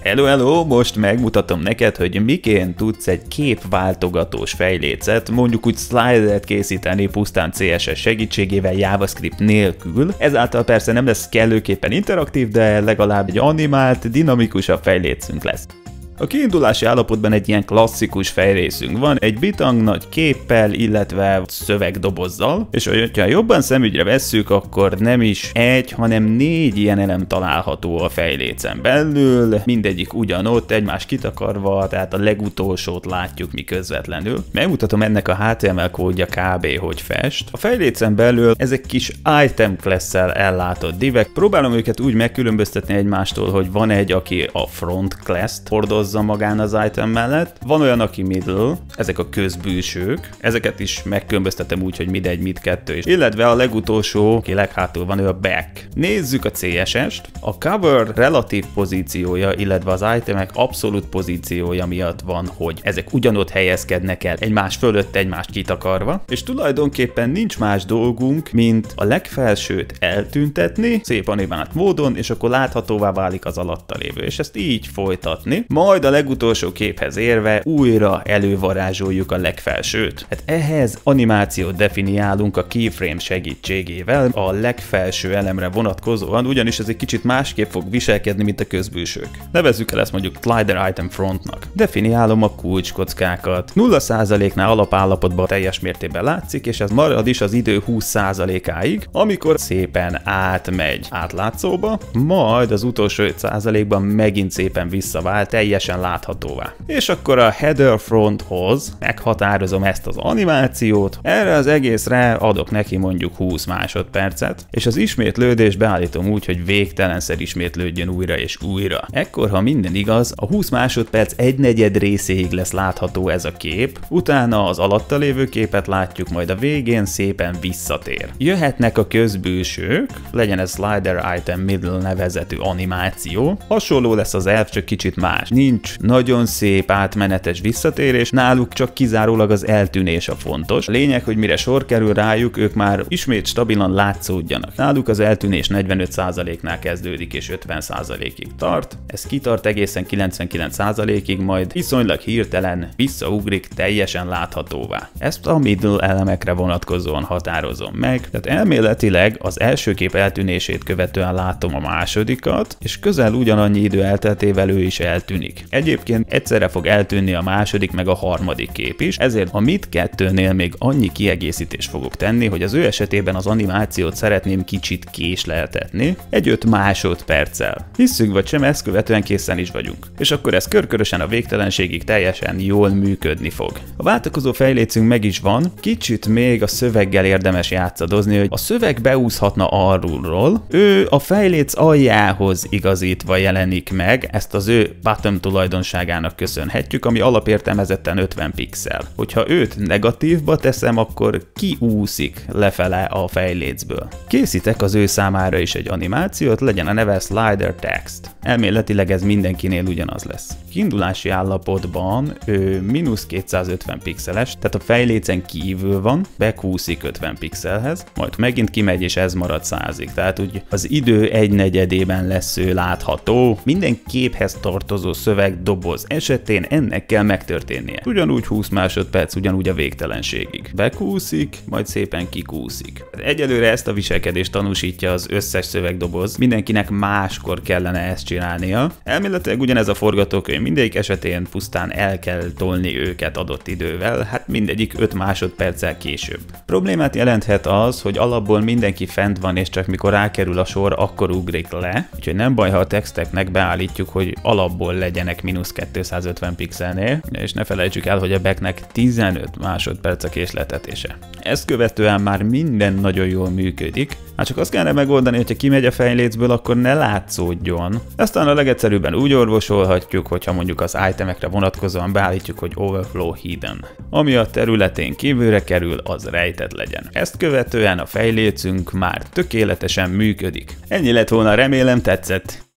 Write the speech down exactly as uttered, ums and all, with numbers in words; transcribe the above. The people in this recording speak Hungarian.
Hello, hello, most megmutatom neked, hogy miként tudsz egy képváltogatós fejlécet, mondjuk úgy slidert készíteni pusztán cé es es segítségével, JavaScript nélkül. Ezáltal persze nem lesz kellőképpen interaktív, de legalább egy animált, dinamikusabb fejlécünk lesz. A kiindulási állapotban egy ilyen klasszikus fejrészünk van, egy bitang nagy képpel, illetve szövegdobozzal, és hogyha jobban szemügyre vesszük, akkor nem is egy, hanem négy ilyen elem található a fejlécen belül, mindegyik ugyanott, egymás kitakarva, tehát a legutolsót látjuk mi közvetlenül. Megmutatom ennek a há té em el kódja kb. Hogy fest. A fejlécen belül ezek kis item class-szel ellátott divek, próbálom őket úgy megkülönböztetni egymástól, hogy van egy, aki a front class-t hordozza magán az item mellett, van olyan, aki middle, ezek a közbülsők, ezeket is megkülönböztetem úgy, hogy mid egy, mid kettő is, illetve a legutolsó, aki leghátul van, ő a back. Nézzük a cé es est, a cover relatív pozíciója, illetve az itemek abszolút pozíciója miatt van, hogy ezek ugyanott helyezkednek el, egymás fölött, egymást kitakarva, és tulajdonképpen nincs más dolgunk, mint a legfelsőt eltüntetni, szép animált módon, és akkor láthatóvá válik az alatta lévő, és ezt így folytatni, majd a legutolsó képhez érve újra elővarázsoljuk a legfelsőt. Hát ehhez animációt definiálunk a keyframe segítségével a legfelső elemre vonatkozóan, ugyanis ez egy kicsit másképp fog viselkedni, mint a közbülsők. Nevezzük el ezt mondjuk slider item frontnak. Definiálom a kulcskockákat. nulla százaléknál alapállapotban teljes mértékben látszik, és ez marad is az idő húsz százalékáig, amikor szépen átmegy átlátszóba, majd az utolsó öt százalékban megint szépen visszavált, teljesen láthatóvá. És akkor a header fronthoz meghatározom ezt az animációt, erre az egészre adok neki mondjuk húsz másodpercet, és az ismétlődést beállítom úgy, hogy végtelenszer ismétlődjön újra és újra. Ekkor, ha minden igaz, a húsz másodperc egynegyed részéig lesz látható ez a kép, utána az alatta lévő képet látjuk, majd a végén szépen visszatér. Jöhetnek a közbülsők, legyen ez slider item middle nevezetű animáció, hasonló lesz az elf, csak kicsit más. Nincs nagyon szép átmenetes visszatérés, náluk csak kizárólag az eltűnés a fontos. A lényeg, hogy mire sor kerül rájuk, ők már ismét stabilan látszódjanak. Náluk az eltűnés negyvenöt százaléknál kezdődik és ötven százalékig tart. Ez kitart egészen kilencvenkilenc százalékig, majd viszonylag hirtelen visszaugrik teljesen láthatóvá. Ezt a middle elemekre vonatkozóan határozom meg, tehát elméletileg az első kép eltűnését követően látom a másodikat, és közel ugyanannyi idő elteltével ő is eltűnik. Egyébként egyszerre fog eltűnni a második meg a harmadik kép is, ezért a mindkettőnél még annyi kiegészítést fogok tenni, hogy az ő esetében az animációt szeretném kicsit késleltetni, egy öt másodperccel. Hisszük vagy sem, ezt követően készen is vagyunk. És akkor ez körkörösen a végtelenségig teljesen jól működni fog. A váltakozó fejlécünk meg is van, kicsit még a szöveggel érdemes játszadozni, hogy a szöveg beúszhatna arról, ő a fejléc aljához igazítva jelenik meg, ezt az ő bottom tulajdonságának köszönhetjük, ami alapértelmezetten ötven pixel. Hogyha őt negatívba teszem, akkor kiúszik lefele a fejlécből. Készítek az ő számára is egy animációt, legyen a neve slider text. Elméletileg ez mindenkinél ugyanaz lesz. Kiindulási állapotban ő mínusz kétszázötven pixeles, tehát a fejlécen kívül van, bekúszik ötven pixelhez, majd megint kimegy és ez marad százig. Tehát úgy az idő egynegyedében lesz ő látható, minden képhez tartozó szövegdoboz esetén ennek kell megtörténnie. Ugyanúgy húsz másodperc, ugyanúgy a végtelenségig. Bekúszik, majd szépen kikúszik. Egyelőre ezt a viselkedést tanúsítja az összes szövegdoboz, mindenkinek máskor kellene ezt csinálnia. Elméletileg ugyanez a forgatókönyv, mindegyik esetén pusztán el kell tolni őket adott idővel, hát mindegyik öt másodperccel később. Problémát jelenthet az, hogy alapból mindenki fent van, és csak mikor rákerül a sor, akkor ugrik le, úgyhogy nem baj, ha a texteknek beállítjuk, hogy alapból legyenek mínusz kétszázötven pixelnél, és ne felejtsük el, hogy a backnek tizenöt másodperc a késletetése. Ezt követően már minden nagyon jól működik, már csak azt kellene megoldani, hogyha kimegy a fejlécből, akkor ne látszódjon. Aztán a legegyszerűbben úgy orvosolhatjuk, hogyha mondjuk az itemekre vonatkozóan beállítjuk, hogy overflow hidden. Ami a területén kívülre kerül, az rejtett legyen. Ezt követően a fejlécünk már tökéletesen működik. Ennyi lett volna, remélem tetszett.